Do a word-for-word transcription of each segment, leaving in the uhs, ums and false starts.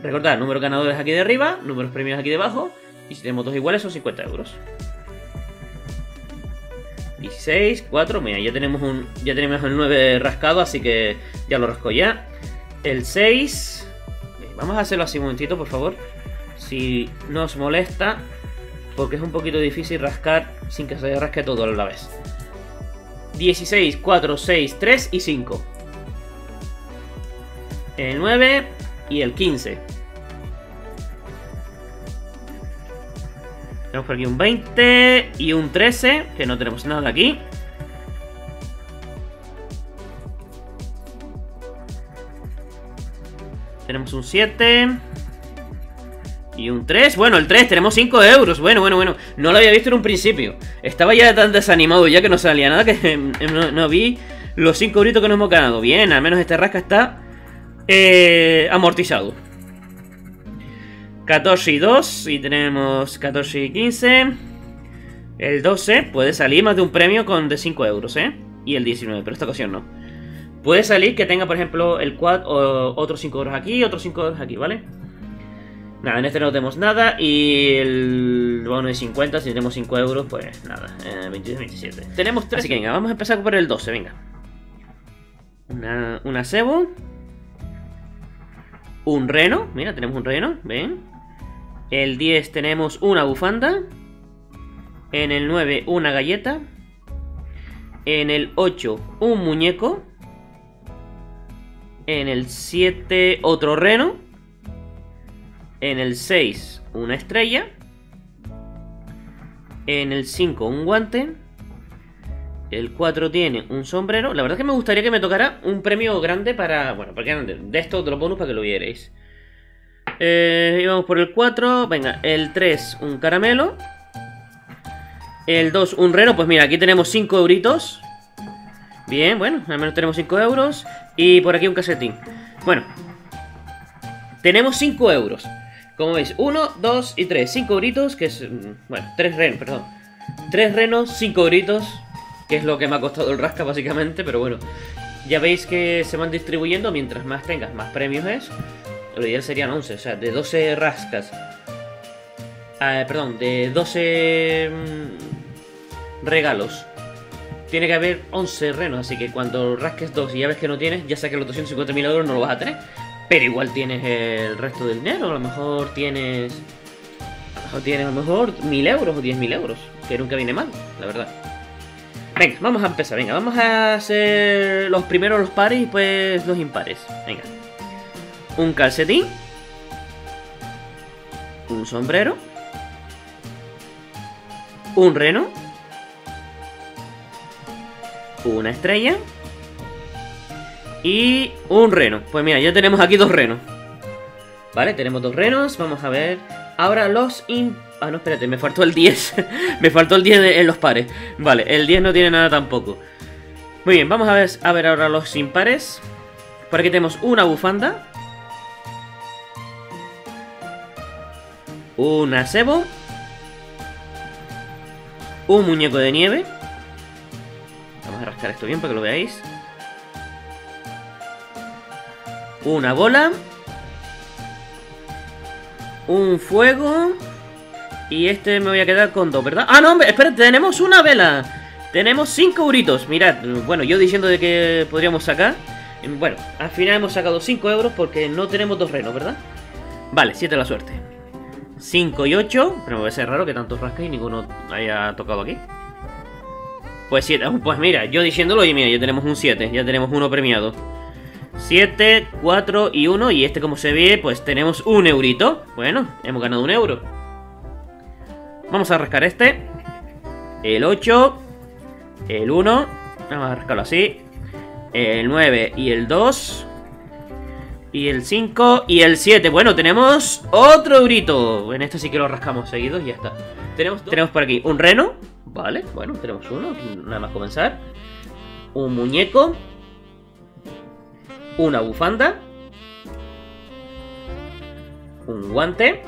Recordad, números ganadores aquí de arriba, números premios aquí debajo. Y si tenemos dos iguales son cincuenta euros. dieciséis, cuatro, mira, ya tenemos un ya tenemos el nueve rascado, así que ya lo rasco ya. El seis. Vamos a hacerlo así un momentito, por favor. Si no os molesta, porque es un poquito difícil rascar sin que se rasque todo a la vez. dieciséis, cuatro, seis, tres y cinco. El nueve y el quince. Tenemos por aquí un veinte y un trece, que no tenemos nada aquí. Tenemos un siete y un tres. Bueno, el tres, tenemos cinco euros. Bueno, bueno, bueno. No lo había visto en un principio. Estaba ya tan desanimado ya que no salía nada que no, no vi los cinco euritos que nos hemos ganado. Bien, al menos este rasca está eh, amortizado. catorce y dos. Y tenemos catorce y quince. El doce puede salir más de un premio con de cinco euros, ¿eh? Y el diecinueve, pero esta ocasión no. Puede salir que tenga, por ejemplo, el quad o otros cinco euros aquí, otros cinco euros aquí, ¿vale? Nada, en este no tenemos nada. Y el bono de cincuenta, si tenemos cinco euros, pues nada, eh, veintidós, veintisiete. Tenemos tres. Así que venga, vamos a empezar por el doce, venga. Una, una cebo. Un reno, mira, tenemos un reno, ven. El diez tenemos una bufanda. En el nueve una galleta. En el ocho un muñeco. En el siete otro reno. En el seis una estrella. En el cinco un guante. El cuatro tiene un sombrero. La verdad es que me gustaría que me tocara un premio grande para... Bueno, para que de estos de los bonus para que lo vierais. Eh, y vamos por el cuatro. Venga, el tres un caramelo. El dos un reno. Pues mira, aquí tenemos cinco euritos. Bien, bueno, al menos tenemos cinco euros. Y por aquí un casetín. Bueno, tenemos cinco euros. Como veis, uno, dos y tres. cinco euritos, que es... Bueno, tres renos, perdón. tres renos, cinco euritos. Que es lo que me ha costado el rasca, básicamente. Pero bueno, ya veis que se van distribuyendo. Mientras más tengas, más premios es. Lo ideal serían once, o sea, de doce rascas. Eh, perdón, de doce mmm, regalos. Tiene que haber once renos, así que cuando rasques dos y ya ves que no tienes, ya sé que los doscientos cincuenta mil euros no lo vas a tener. Pero igual tienes el resto del dinero, a lo mejor tienes... A lo mejor tienes a lo mejor mil euros o diez mil euros, que nunca viene mal, la verdad. Venga, vamos a empezar, venga, vamos a hacer los primeros los pares y pues los impares. Venga. Un calcetín. Un sombrero. Un reno. Una estrella. Y un reno. Pues mira, ya tenemos aquí dos renos. Vale, tenemos dos renos. Vamos a ver. Ahora los imp... Ah, no, espérate, me faltó el diez. Me faltó el diez de, en los pares. Vale, el diez no tiene nada tampoco. Muy bien, vamos a ver, a ver ahora los impares. Por aquí tenemos una bufanda. Una cebo. Un muñeco de nieve. Vamos a rascar esto bien para que lo veáis. Una bola. Un fuego. Y este me voy a quedar con dos, ¿verdad? ¡Ah, no, hombre! Espérate, tenemos una vela. Tenemos cinco euritos. Mirad, bueno, yo diciendo de que podríamos sacar. Bueno, al final hemos sacado cinco euros porque no tenemos dos renos, ¿verdad? Vale, siete la suerte. cinco y ocho. Pero me va a ser raro que tantos rascas y ninguno haya tocado aquí. Pues siete. Pues mira, yo diciéndolo, y mira, ya tenemos un siete. Ya tenemos uno premiado. siete, cuatro y uno. Y este, como se ve, pues tenemos un eurito. Bueno, hemos ganado un euro. Vamos a rascar este. El ocho. El uno. Vamos a rascarlo así. El nueve y el dos. Y el cinco y el siete. Bueno, tenemos otro eurito. En este sí que lo rascamos seguidos y ya está. Tenemos, tenemos por aquí un reno. Vale, bueno, tenemos uno. Nada más comenzar. Un muñeco. Una bufanda. Un guante.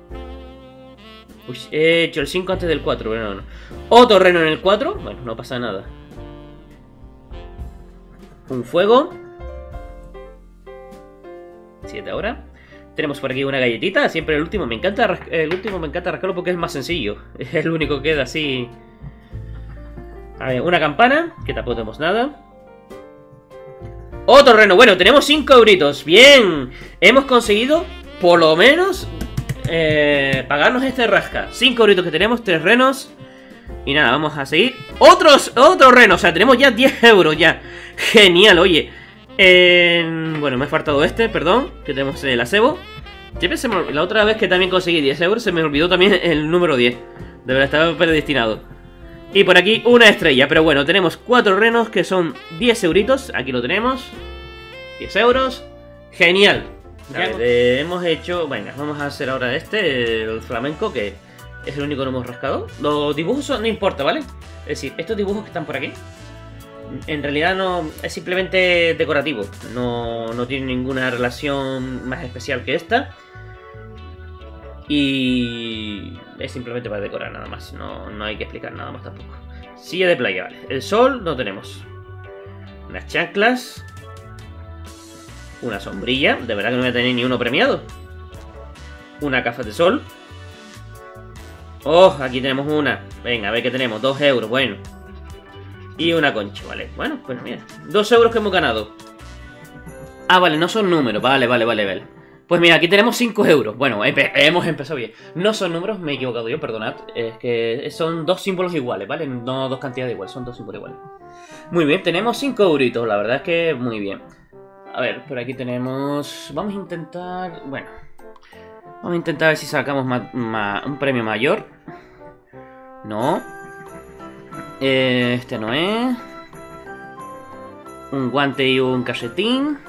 Uy, he hecho el cinco antes del cuatro, pero no, no. Otro reno en el cuatro. Bueno, no pasa nada. Un fuego. siete ahora. Tenemos por aquí una galletita, siempre el último. Me encanta el último, me encanta rascarlo porque es más sencillo. Es el único que queda así. A ver, una campana, que tampoco tenemos nada. Otro reno, bueno, tenemos cinco euritos. Bien, hemos conseguido por lo menos eh, pagarnos este rasca. cinco euritos que tenemos, tres renos. Y nada, vamos a seguir. Otros, otro reno, o sea, tenemos ya diez euros ya. Genial, oye. Eh, bueno, me ha faltado este, perdón, que tenemos el acebo. Siempre se me, la otra vez que también conseguí diez euros se me olvidó también el número diez. De verdad, estaba predestinado. Y por aquí una estrella, pero bueno, tenemos cuatro renos que son diez euritos. Aquí lo tenemos, diez euros. Genial. Ver, eh, hemos hecho, venga, vamos a hacer ahora este, el flamenco, que es el único que no hemos rascado. Los dibujos son, no importa, ¿vale? Es decir, estos dibujos que están por aquí en realidad no es simplemente decorativo. No, no tiene ninguna relación más especial que esta. Y es simplemente para decorar nada más. No, no hay que explicar nada más tampoco. Silla de playa, vale. El sol no tenemos. Unas chanclas. Una sombrilla. De verdad que no voy a tener ni uno premiado. Una gafas de sol. Oh, aquí tenemos una. Venga, a ver qué tenemos. Dos euros, bueno. Y una concha, vale. Bueno, pues mira. Dos euros que hemos ganado. Ah, vale, no son números. Vale, vale, vale, vale. Pues mira, aquí tenemos cinco euros. Bueno, hemos empezado bien. No son números, me he equivocado yo, perdonad. Es que son dos símbolos iguales, ¿vale? No dos cantidades iguales, son dos símbolos iguales. Muy bien, tenemos cinco euritos, la verdad es que muy bien. A ver, por aquí tenemos... Vamos a intentar... Bueno. Vamos a intentar ver si sacamos ma ma un premio mayor. No. Eh, este no es. Un guante y un cachetín.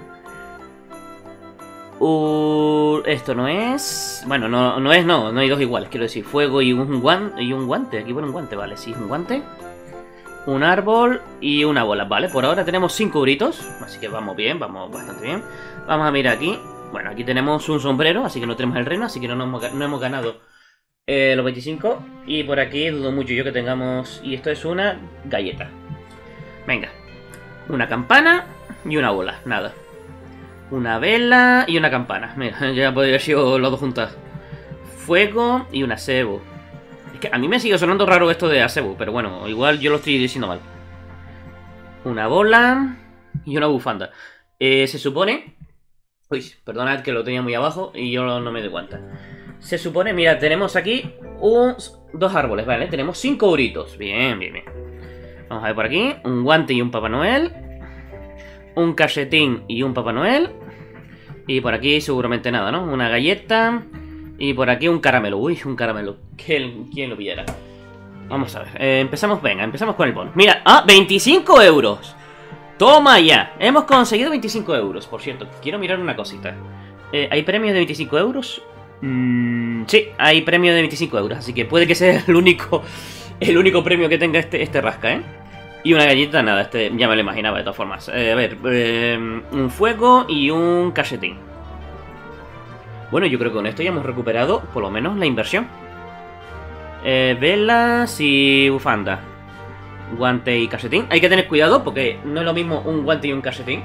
Uh, esto no es... Bueno, no, no es, no, no hay dos iguales, quiero decir, fuego y un, guan, y un guante. Aquí pone un guante, vale, sí, es un guante. Un árbol y una bola, vale. Por ahora tenemos cinco euritos, así que vamos bien, vamos bastante bien. Vamos a mirar aquí. Bueno, aquí tenemos un sombrero, así que no tenemos el reno, así que no, hemos, no hemos ganado eh, los veinticinco. Y por aquí dudo mucho yo que tengamos... Y esto es una galleta. Venga. Una campana y una bola, nada. Una vela y una campana. Mira, ya podría haber sido las dos juntas. Fuego y un acebo. Es que a mí me sigue sonando raro esto de acebo, pero bueno, igual yo lo estoy diciendo mal. Una bola y una bufanda. Eh, se supone... Uy, perdonad que lo tenía muy abajo y yo no me doy cuenta. Se supone, mira, tenemos aquí un, dos árboles, ¿vale? Tenemos cinco euritos. Bien, bien, bien. Vamos a ver por aquí. Un guante y un Papá Noel. Un cachetín y un Papá Noel. Y por aquí seguramente nada, ¿no? Una galleta. Y por aquí un caramelo. Uy, un caramelo. ¿Quién, quién lo pillará? Vamos a ver. Eh, empezamos, venga, empezamos con el bono. Mira, ah, veinticinco euros. Toma ya. Hemos conseguido veinticinco euros. Por cierto, quiero mirar una cosita. Eh, ¿Hay premios de veinticinco euros? Mm, sí, hay premio de veinticinco euros. Así que puede que sea el único, el único premio que tenga este, este rasca, ¿eh? Y una galleta, nada, este ya me lo imaginaba de todas formas. Eh, a ver, eh, un fuego y un cachetín. Bueno, yo creo que con esto ya hemos recuperado por lo menos la inversión. Eh, velas y bufanda. Guante y cachetín. Hay que tener cuidado porque no es lo mismo un guante y un cachetín.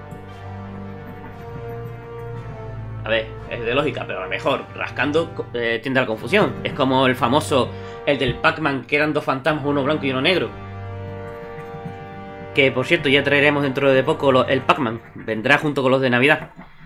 A ver, es de lógica, pero a lo mejor rascando eh, tiende a la confusión. Es como el famoso, el del Pac-Man, que eran dos fantasmas, uno blanco y uno negro. Que por cierto ya traeremos dentro de poco lo, el Pac-Man. Vendrá junto con los de Navidad.